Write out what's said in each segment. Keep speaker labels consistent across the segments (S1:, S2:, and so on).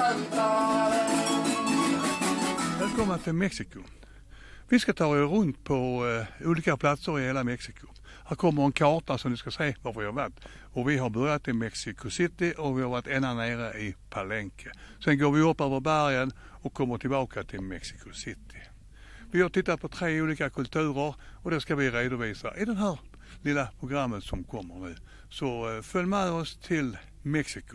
S1: Välkommen till Mexiko. Vi ska ta er runt på olika platser i hela Mexiko. Här kommer en karta så ni ska se var vi har varit. Och vi har börjat i Mexico City och vi har varit ända nere i Palenque. Sen går vi upp över bergen och kommer tillbaka till Mexico City. Vi har tittat på 3 olika kulturer och det ska vi redovisa i det här lilla programmet som kommer nu. Så följ med oss till Mexiko.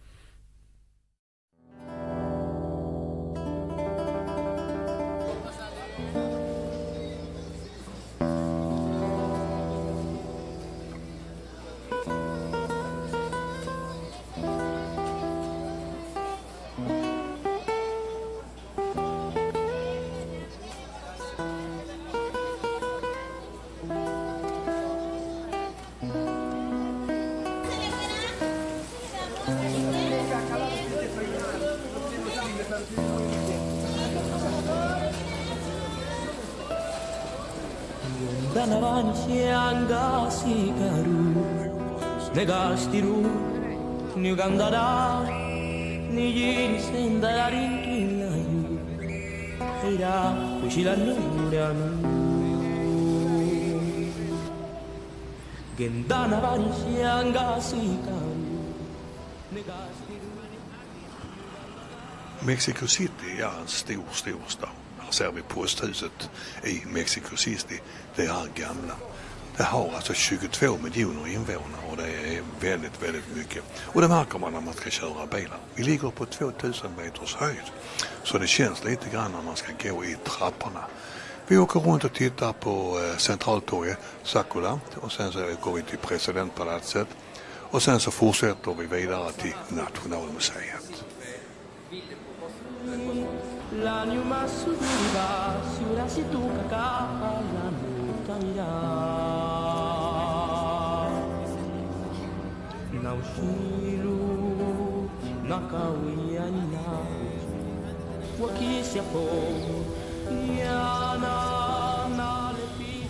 S2: Danarancianga sikaru negastiru nugandara nigiri sendararintuinayu ira kushilanuranu gendanarancianga sikaru negastiru.
S1: Mexico City är en stor stad. Här ser vi posthuset i Mexico City. Det är gamla. Det har alltså 22 miljoner invånare och det är väldigt mycket. Och det märker man när man ska köra bilar. Vi ligger på 2000 meters höjd. Så det känns lite grann när man ska gå i trapporna. Vi åker runt och tittar på centraltorget Zocalo och sen så går vi till presidentpalatset. Och sen så fortsätter vi vidare till Nationalmuseet.
S2: La nyuma suriba sura situka la nutamira naushiru nakawiyana wakisya po yana nalepis.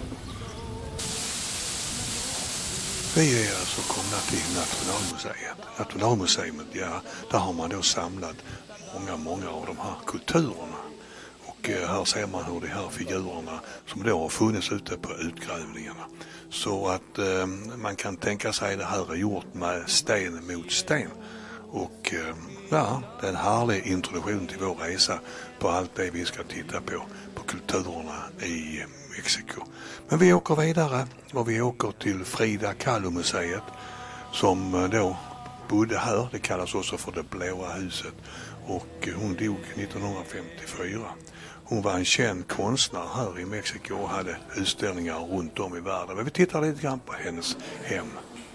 S1: Vi är alltså komna till Nationalmuseet. Nationalmuseet, ja, där har man då samlat många av de här kulturerna. Och här ser man hur de här figurerna som då har funnits ute på utgrävningarna. Så att man kan tänka sig det här är gjort med sten mot sten. Och ja, det är en härlig introduktion till vår resa på allt det vi ska titta på kulturerna i Mexiko. Men vi åker vidare och vi åker till Frida Kahlo-museet som då bodde här. Det kallas också för det blåa huset. Och hon dog 1954. Hon var en känd konstnär här i Mexiko och hade utställningar runt om i världen. Men vi tittar lite grann på hennes hem.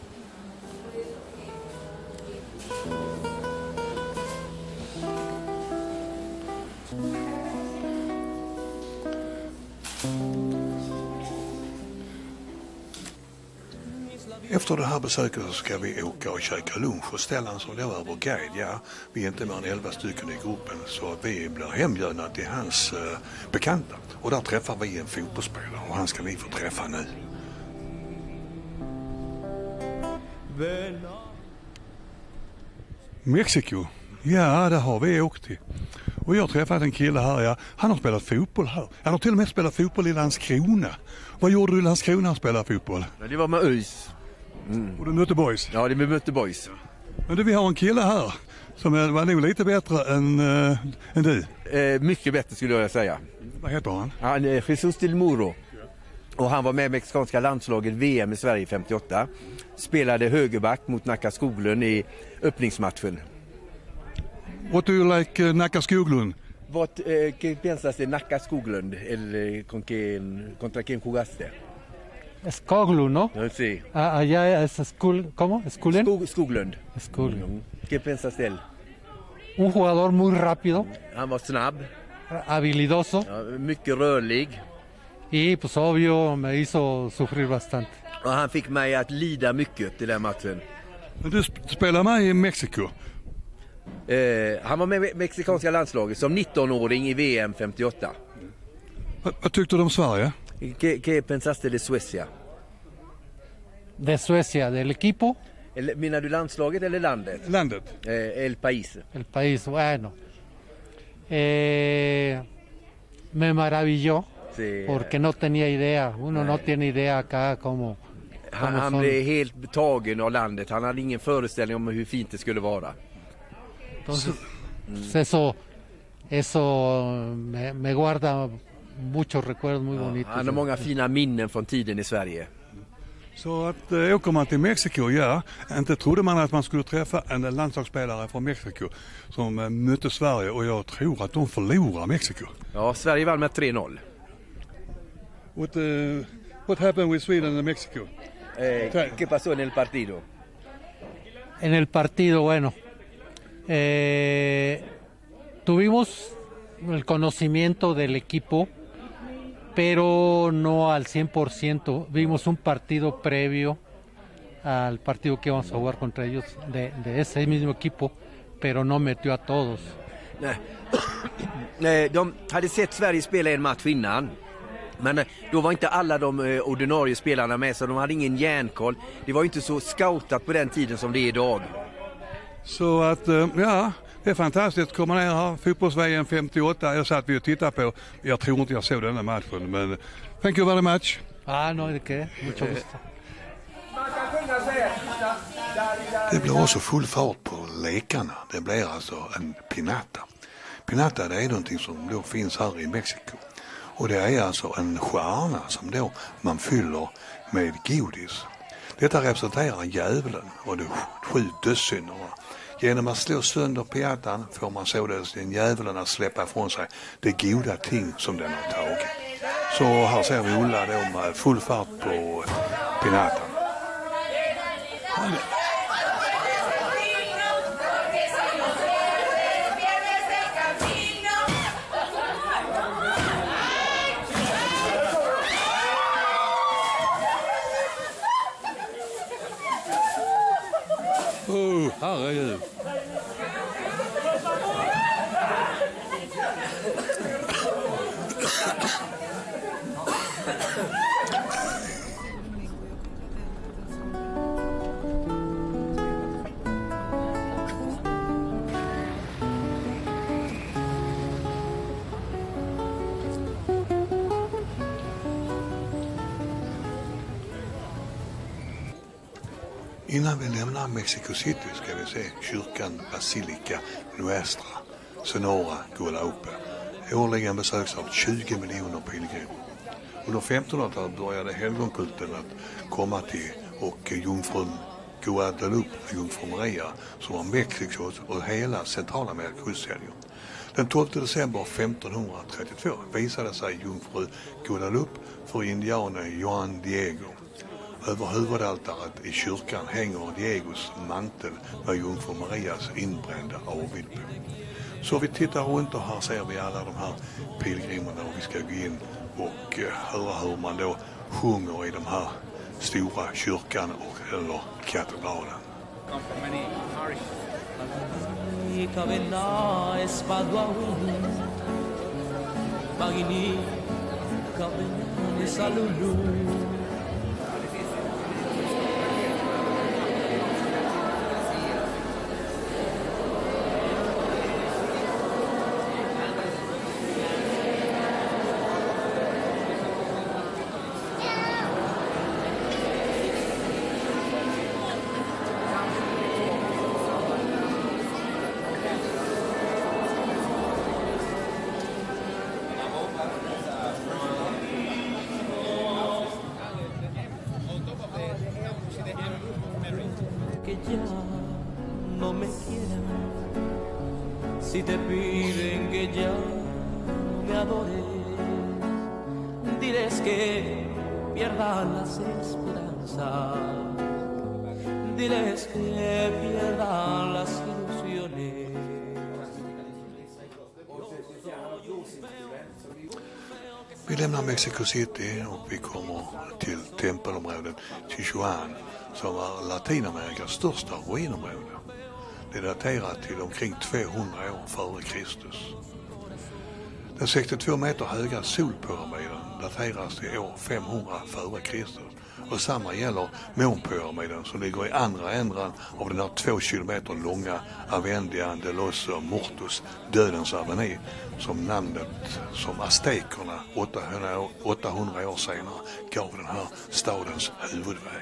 S1: Efter det här besöket så ska vi åka och käka lunch och Stellan som då är vår guide. Ja, vi är inte mer än 11 stycken i gruppen så vi blir hembjudna till hans bekanta. Och där träffar vi en fotbollsspelare och han ska vi få träffa nu. Mexiko, ja det har vi åkt till. Och jag har träffat en kille här, ja. Han har spelat fotboll här. Han har till och med spelat fotboll i Landskrona. Vad gjorde du i Landskrona när du spelade fotboll?
S3: Ja, det var med ÖIS.
S1: Och du mötte boys?
S3: Ja, det mötte boys.
S1: Men du, vi har en kille här som var nog lite bättre än du.
S3: Mycket bättre skulle jag säga.
S1: Vad heter han?
S3: Han är Jesus del Muro. Och han var med i mexikanska landslaget VM i Sverige 58. Spelade högerback mot Nacka Skoglund i öppningsmatchen.
S1: What do you like Nacka Skoglund?
S3: ¿Qué piensas de Nacka Skoglund? ¿Contra quién jugaste?
S4: Skoglund, ¿no?
S3: Sí.
S4: Allá es ¿cómo? ¿Skoglund?
S3: Skoglund.
S4: Skoglund.
S3: ¿Qué piensas de él?
S4: Un jugador muy rápido,
S3: Han var snabb,
S4: habilidoso
S3: mycket rörlig.
S4: y pues obvio me hizo sufrir bastante.
S3: Och han fick mig att lida mycket i den matchen.
S1: Men du spelar med i Mexiko?
S3: Han var med i mexikanska landslaget som 19-åring i VM 58.
S1: Vad tyckte du om Sverige?
S3: ¿Qué pensaste de Suecia?
S4: De Suecia, del equipo.
S3: Menar du landslaget eller landet?
S1: Landet.
S3: El país.
S4: El país, bueno. Me maravilló
S3: Sí.
S4: porque no tenía idea. Uno no tiene idea acá cómo
S3: Han
S4: son.
S3: blev helt tagen av landet. Han hade ingen föreställning om hur fint det skulle vara.
S4: Entonces, pues eso me guarda muchos recuerdos muy bonitos.
S3: Han har många fina minnen från tiden i Sverige.
S1: Så att åker man till Mexiko, ja, inte trodde man att man skulle träffa en landslagsspelare från Mexiko som mötte Sverige, och jag tror att de förlorar Mexiko.
S3: Ja, Sverige vann med 3-0.
S1: What happened with Sweden and Mexico?
S3: ¿Qué pasó en el partido?
S4: En el partido, bueno, tuvimos el conocimiento del equipo, pero no al 100%. Vimos un partido previo al partido que íbamos a jugar contra ellos de ese mismo equipo, pero no metió a todos.
S3: Nej, de hade sett Sverige spela en match innan. Men då var inte alla de ordinarie spelarna med, så de hade ingen järnkoll. Det var ju inte så scoutat på den tiden som det är idag.
S1: Så att, ja, det är fantastiskt att komma ner här. Fotbolls-VM 58, jag satt vi och tittade på. Jag tror inte jag såg denna matchen, men thank you very much.
S4: No hay de qué, mucho gusto.
S1: Det blir också full fart på lekarna. Det blir alltså en pinata. Pinata, det är någonting som då finns här i Mexiko. Och det är alltså en stjärna som då man fyller med godis. Detta representerar djävulen och de 7 dödssynderna. Genom att slå sönder piatan får man således den djävulen att släppa ifrån sig det goda ting som den har tagit. Så här ser vi Ulla då med full fart på pinatan. Herregud. Innan vi lämnar Mexico City ska vi se kyrkan Basilica Nuestra Sonora Guadalupe. Årligen besöks av 20 miljoner pilgrimer. Under 1500-talet började helgonkulten att komma till, och jungfrun Guadalupe, jungfru Maria, som var Mexikos och hela Centralamerika hushelgen. Den 12 december 1532 visade sig jungfru Guadalupe för indianen Juan Diego. Över huvudaltaret i kyrkan hänger Diegos mantel med jungfru Marias inbrända avbild på. Så vi tittar runt och här ser vi alla de här pilgrimerna, och vi ska gå in och höra hur man då sjunger i de här stora kyrkan eller katedralen.
S2: Que ya no me quieran, si te piden que ya no me adores, diles que pierdan las esperanzas, diles que pierdan las ilusiones.
S1: Vi lämnar Mexico City och vi kommer till tempelområdet Tijuana, som var Latinamerikas största ruinområde. Det är daterat till omkring 200 år före Kristus. Den 62 meter höga solpyramiden dateras till år 500 före Kristus Och samma gäller Månpyramiden som ligger i andra änden av den här 2 kilometer långa Avenida de los Muertos, dödens aveny, som namnet som aztekerna 800 år senare gav den här stadens huvudväg.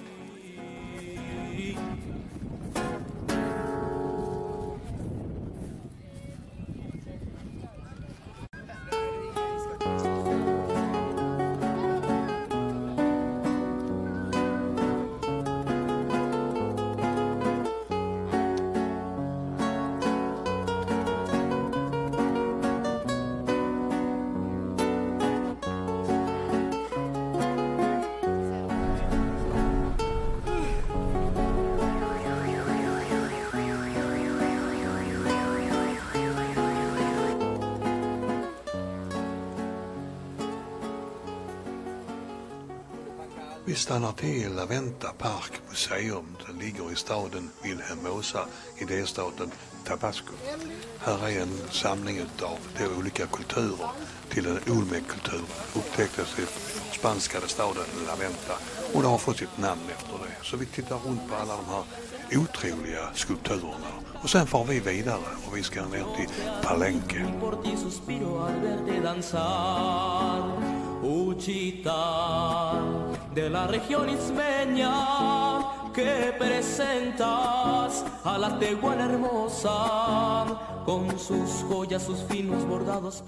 S1: Vi stannar till La Venta Park Museum. Den ligger i staden Villahermosa i delstaten Tabasco. Här är en samling av de olika kulturer till en Olmec-kultur. Upptäcktes i spanskade staden La Venta och det har fått sitt namn efter det. Så vi tittar runt på alla de här otroliga skulpturerna. Och sen får vi vidare och vi ska ner till Palenque.
S2: Uchita de la región ismeña que presentas a la teguana hermosa con sus joyas, sus finos bordados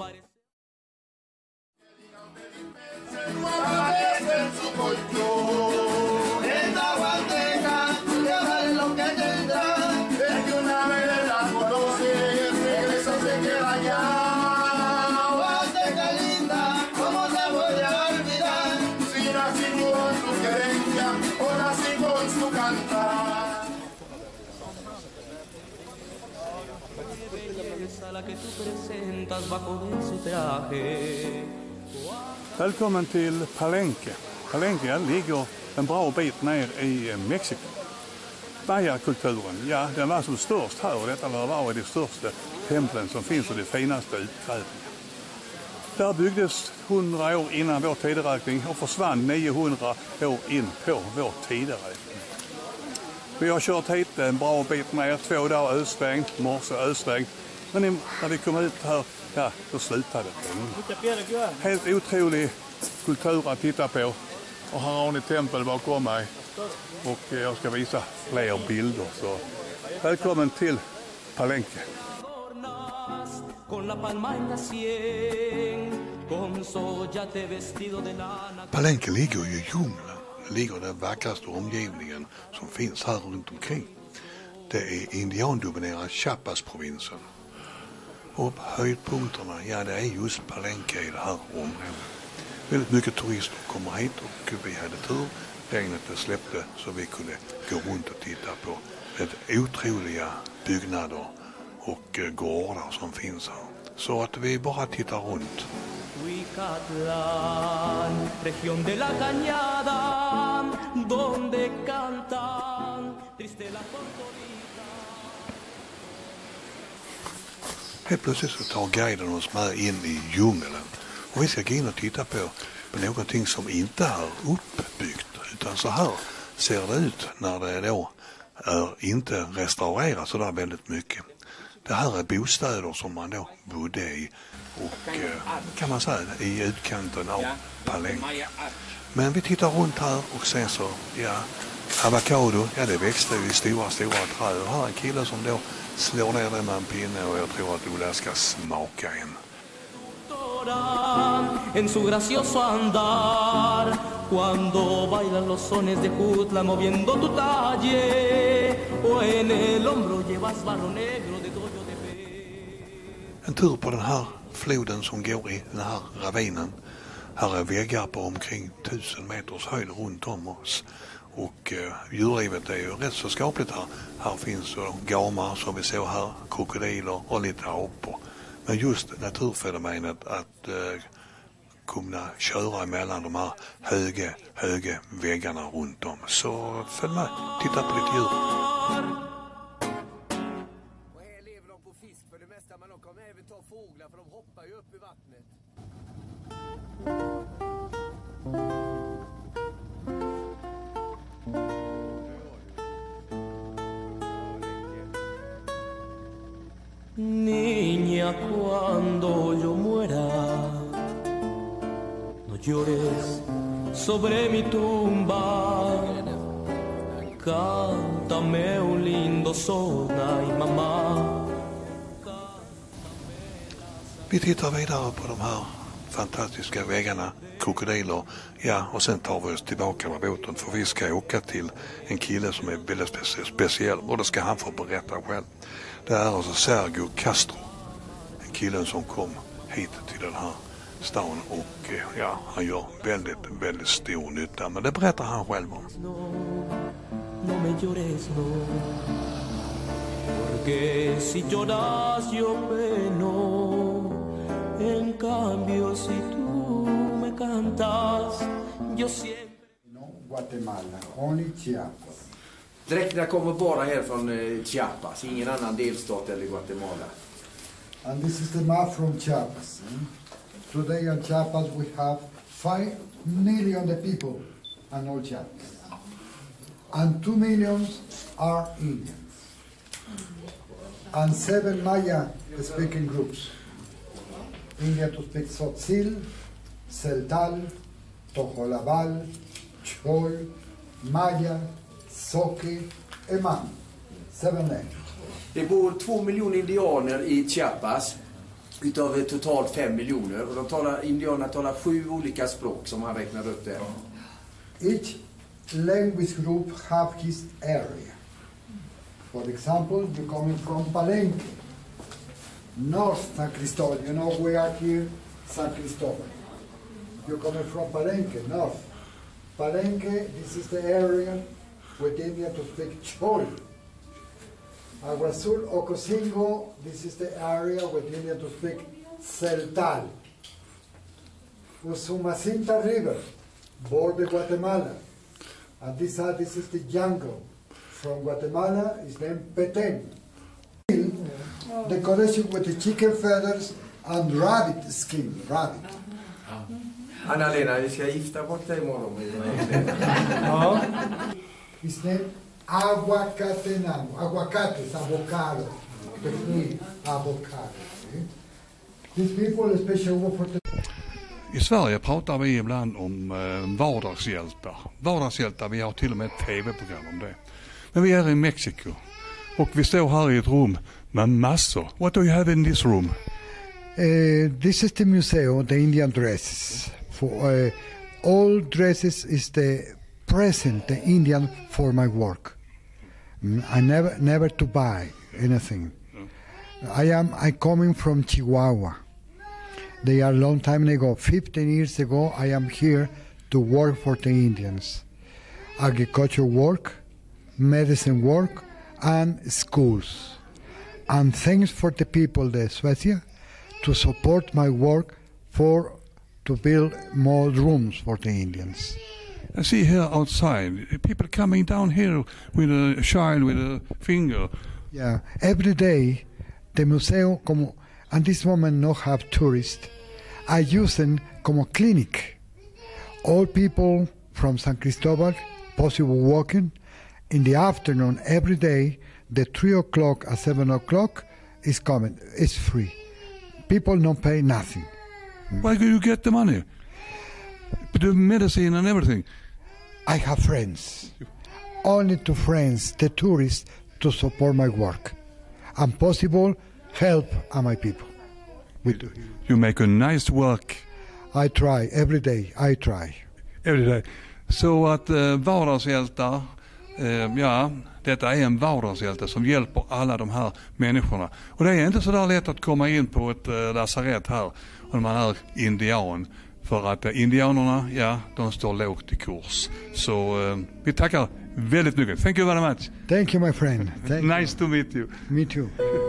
S2: que tú presentas bajo de su traje.
S5: Välkommen till Palenque. Palenque ligger en bra bit ner i Mexiko. Mayakulturen, ja, den var som störst här och detta var de största templen som finns och de finaste utgrävningar. Där byggdes 100 år innan vår tideräkning och försvann 900 år in på vår tideräkning. Vi har kört hit en bra bit ner, 2 dagar ösregn, morse ösregn. Men när vi kom ut här, ja, då slutade det. Helt otrolig kultur att titta på. Och här har ni tempel bakom mig. Och jag ska visa fler bilder. Så välkommen till Palenque.
S1: Palenque ligger ju i djungeln. Det ligger den vackraste omgivningen som finns här runt omkring. Det är indiandominerad Chiapas-provinsen. Och höjdpunkterna, ja, det är just Palenque i det här området. Väldigt mycket turister kommer hit och vi hade tur. Regnet släppte så vi kunde gå runt och titta på ett otroliga byggnader och gårdar som finns här. Så att vi bara tittar runt.
S2: Huicatlán, región de la cañada, donde cantan triste la tortorita.
S1: Helt plötsligt så tar guiden oss med in i djungeln. Och vi ska gå in och titta på någonting som inte är uppbyggt. Utan så här ser det ut när det då är inte restaurerat så där väldigt mycket. Det här är bostäder som man då bodde i och kan man säga i utkanten av Palenque. Men vi tittar runt här och sen så, ja, avokado, ja det växte i stora träd. Och här är en kille som då slår ner den med en pinne och jag tror att Ola ska smaka en.
S2: En su gracioso andar cuando bailan los sones de Jutla moviendo tu talle o en el hombro llevas barro negro de dollo de fe.
S1: En tur på den här floden som går i den här ravinen. Här är väggar på omkring 1000 meters höjd runt om oss. Och djurlivet är ju rätt så skapligt här. Här finns gamar som vi ser här, krokodiler och lite apor. Men just naturfenomenet att kunna köra emellan de här höga väggarna runt om. Så följ med, titta på lite djur.
S6: Och här lever de på fisk för det mesta, men de kommer även ta fåglar för de hoppar ju upp i vattnet.
S2: pena cuando yo muera. No llores sobre mi tumba, cántame un lindo son, ay mamá.
S1: Vi tittar vidare på de här fantastiska vägarna, krokodiler, ja, och sen tar vi oss tillbaka med båten för vi ska åka till en kille som är väldigt speciell och då ska han få berätta själv. Det är alltså Sergio Castro, en killen som kom hit till den här stan och ja, han gör väldigt, väldigt stor nytta, men det berättar han själv om.
S2: No me llores, no, porque si lloras yo peno, en cambio si tú me cantas, yo siempre...
S7: No, Guatemala, only Chiapas.
S3: Dräkterna kommer bara här från Chiapas, ingen annan delstat eller Guatemala.
S7: And this is the map from Chiapas. Today in Chiapas we have 5 million people and all Chiapas. And 2 million are Indians. And 7 Maya-speaking groups. India to speak Tzotzil, Celtal, Tojolabal, Chol, Maya, Soque, Eman. 7 languages.
S3: Det bor 2 miljoner indianer i Chiapas utav totalt 5 miljoner och indianerna talar 7 olika språk som han räknar upp där.
S7: Each language group have his area. For example, you're coming from Palenque, North San Cristobal. You know we are here, San Cristobal. You're coming from Palenque, North. Palenque, this is the area with India to speak Chol. Agua Azul, Ocosingo, this is the area with India to speak Celtal. Usumacinta River, border Guatemala. And this is the jungle. From Guatemala is named Petén. The connection with the chicken feathers and rabbit skin, rabbit.
S3: Anna-Lena, vi ska gifta bort dig imorgon.
S7: It's named Aguacatenango. Aguacates, avocado. The tree, avocado. These people especially for the...
S1: I Sverige pratar vi ibland om vardagshjältar. Vardagshjältar, vi har till och med ett tv-program om det. Men vi är i Mexiko och vi står här i ett rum med massor. What do you have in this room?
S7: This is the museum, the Indian dresses. For all dresses is the present, the Indian for my work. I never to buy anything. I coming from Chihuahua. They are a long time ago, 15 years ago, I am here to work for the Indians. Agriculture work, medicine work, and schools. And thanks for the people, the Suecia, to support my work to build more rooms for the Indians.
S1: I see here outside, people coming down here with a child with a finger.
S7: Yeah, every day, the museum, at this moment, no have tourists. I use them como clinic. All people from San Cristobal, possible walking, in the afternoon, every day, the 3 o'clock and 7 o'clock is coming. It's free. People don't pay nothing.
S1: Where do you get the money? The medicine and everything.
S7: I have friends. Only to friends, the tourists, to support my work. And possible, help my people.
S1: You make a nice work.
S7: I try, every day, I try.
S1: Every day. Så att vardagshjältar, ja, detta är en vardagshjälte som hjälper alla de här människorna. Och det är inte så där lätt att komma in på ett lasarett här om man är indian. För att indianerna, ja, de står lågt i kurs. Så vi tackar väldigt mycket. Thank you very much.
S7: Thank you, my friend.
S1: Nice to meet you.
S7: Me too.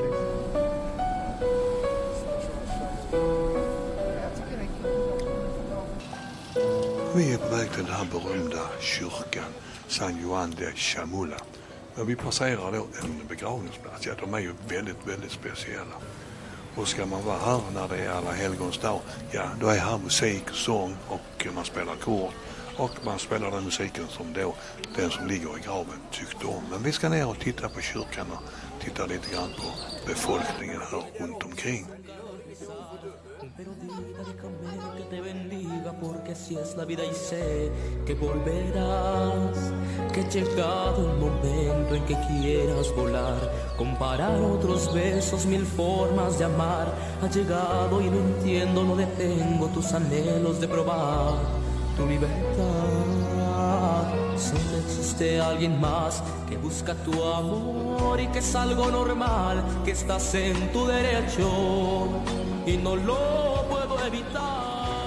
S1: Vi är på väg till den här berömda kyrkan, San Juan de Chamula. Men vi passerar då en begravningsplats. Ja, de är ju väldigt, väldigt speciella. Och ska man vara här när det är alla helgons dag, ja, då är här musik, sång och man spelar kort. och man spelar den musiken som då den som ligger i graven tyckte om. Men vi ska ner och titta på kyrkan och titta lite grann på befolkningen här runt omkring.
S2: Pero vida, déjame que te bendiga, porque así es la vida y sé que volverás, que ha llegado el momento en que quieras volar, comparar otros besos, mil formas de amar. Ha llegado y lo entiendo, no detengo tus anhelos de probar tu libertad. Solo existe alguien más que busca tu amor y que es algo normal, que estás en tu derecho y no lo puedo evitar.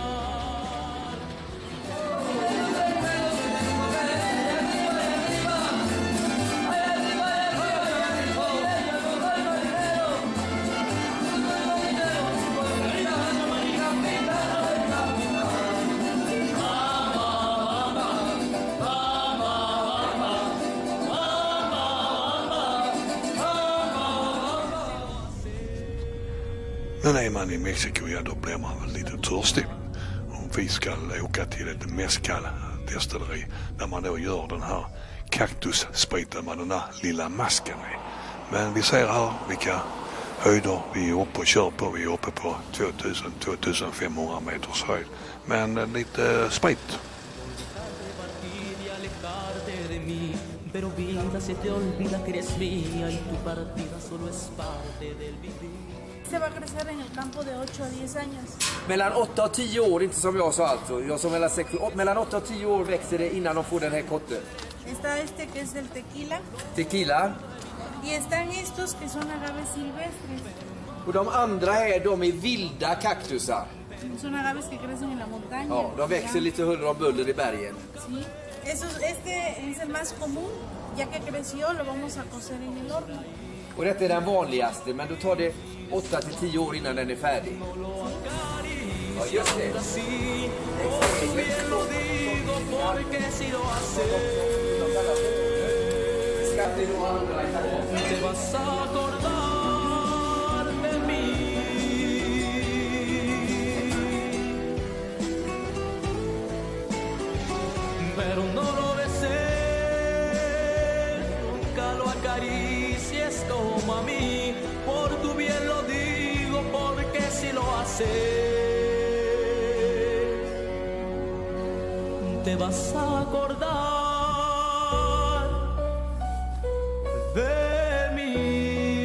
S1: Men är man i Mexiko, ja, då blir man väl lite törstig. Och vi ska åka till ett mezcal-destilleri där man då gör den här kaktusspriten med den där lilla masken i. Men vi ser här vilka höjder vi är uppe och kör på. Vi är uppe på 2000-2500 meters höjd. Men lite sprit.
S2: Pero vida se te olvida que eres mía y tu partida solo es parte del vivir.
S8: Se va a crecer en el campo de 8 a 10 años.
S6: Mellan 8 och 10 år, inte som jag sa alltså. Jag sa mellan 8 och 10 år växer det innan de får den här kotten.
S8: Está este que es del tequila.
S6: Tequila.
S8: Y están estos que son agaves silvestres.
S6: Och de andra här, de är vilda kaktusar.
S8: Son agaves que crecen en la montaña.
S6: Ja, de växer lite huller och buller i bergen.
S8: Sí. Este es el más común, ya que creció lo vamos a cocer en el horno.
S6: Och detta är den vanligaste, men då tar det 8 till 10 år innan den är färdig. Ja, just det.
S2: Pero no lo beses, nunca lo acaricies como a mí, por tu bien lo digo, porque si lo haces, te vas a acordar de mí.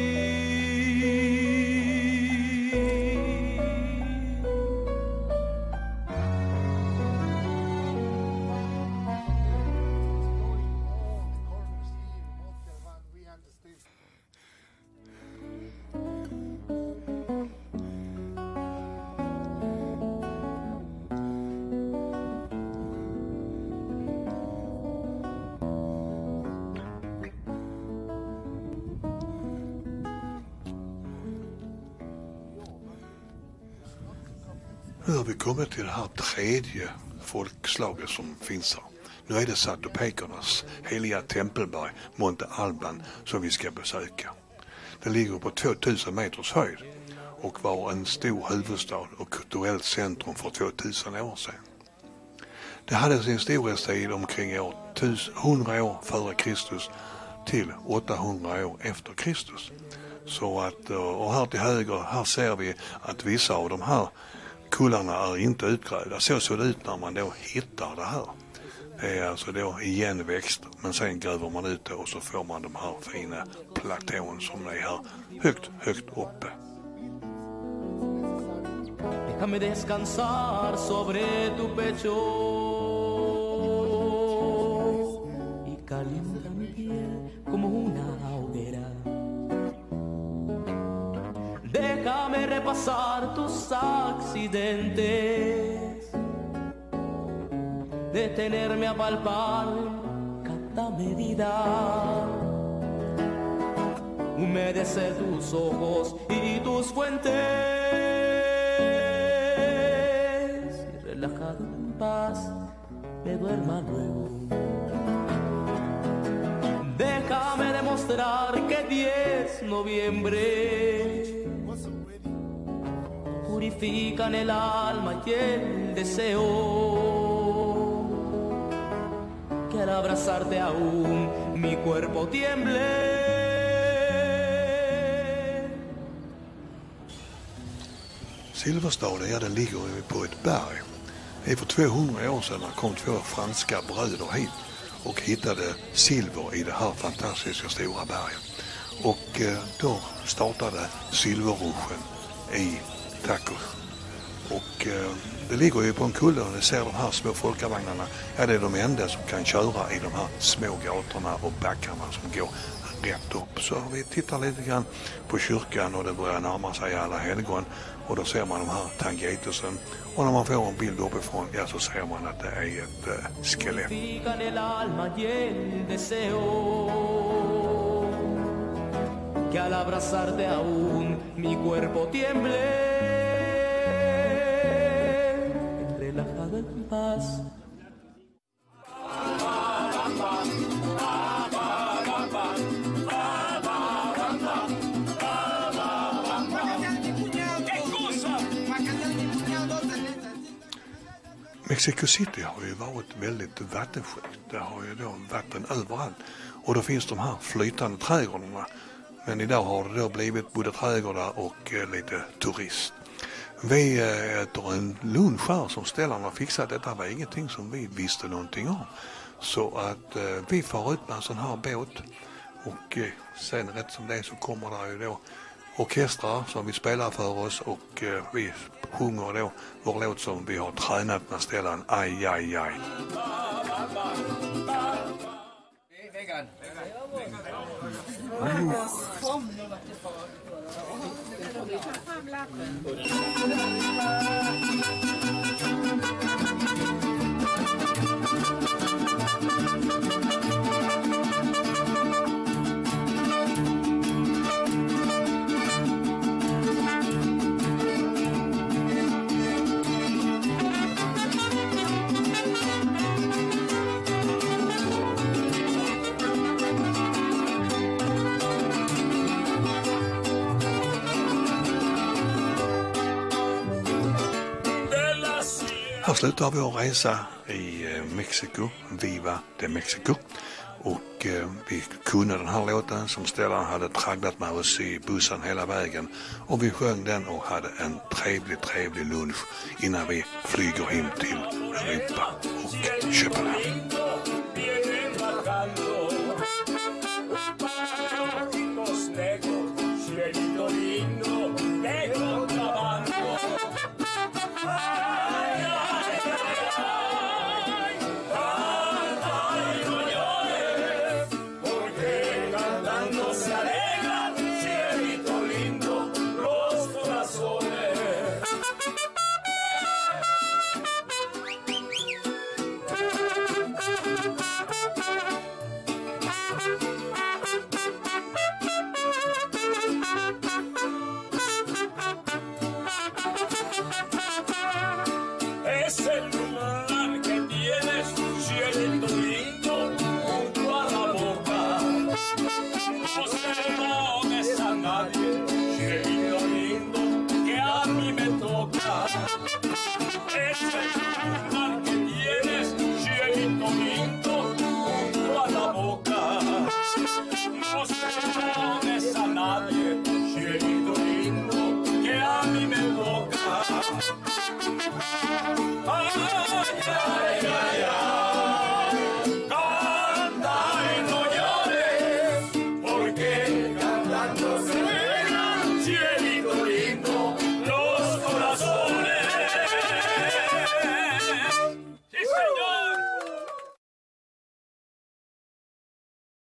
S1: Nu har vi kommit till det här tredje folkslaget som finns här. Nu är det satopekernas heliga tempelberg, Monte Alban, som vi ska besöka. Det ligger på 2000 meters höjd och var en stor huvudstad och kulturellt centrum för 2000 år sedan. Det hade sin storhetstid omkring år 100 år före Kristus till 800 år efter Kristus. Så att, och här till höger, här ser vi att vissa av de här kullarna är inte utgrävda. Så ser det ut när man då hittar det här. Det är alltså då igenväxt, men sen gräver man ut det och så får man de här fina platån som är här högt uppe.
S2: Déjame descansar sobre tu pecho y calienta mi piel como una hoguera. Déjame repasar tus accidentes, detenerme a palpar cada medida, humedecer tus ojos y tus fuentes, y relajado en paz me duerma luego. Déjame demostrar que 10 noviembre purifican el alma y el deseo. que al abrazarte aún mi cuerpo tiemble.
S1: Silverstad, det ligger på ett berg. Det är för 200 år sedan kom 2 franska bröder hit och hittade silver i det här fantastiska stora berget. Och då startade silverruschen i Tacos. Och det ligger ju på en kulle och ni ser de här små folkavagnarna. Ja, det är de enda som kan köra i de här små gatorna och backarna som går rätt upp. Så vi tittar lite grann på kyrkan och det börjar närma sig alla helgon. Och då ser man de här tangetusen. Och när man får en bild uppifrån, ja, så ser man att det är ett skelett.
S2: Que al abrazarte aún mi cuerpo tiemble, relajada en paz.
S1: Mexico City har ju varit väldigt vattenskilt. Det har ju då vatten överallt. Och då finns de här flytande trädgårdarna. Men idag har det då blivit både trädgårdar och lite turist. Vi äter en lunch här som ställarna har fixat. Detta var ingenting som vi visste någonting om. Så att vi får ut med en sån här båt. Och sen rätt som det så kommer där ju då orkestrar som vi spelar för oss. Och vi sjunger då vår låt som vi har tränat med ställan. Aj, aj, aj.
S6: Vegan.
S1: Här slutar vår resa i Mexiko, Viva de Mexico. Och vi kunde den här låten som ställaren hade tragglat med oss i bussen hela vägen. Och vi sjöng den och hade en trevlig lunch innan vi flyger hem till Europa och Köpenhamn.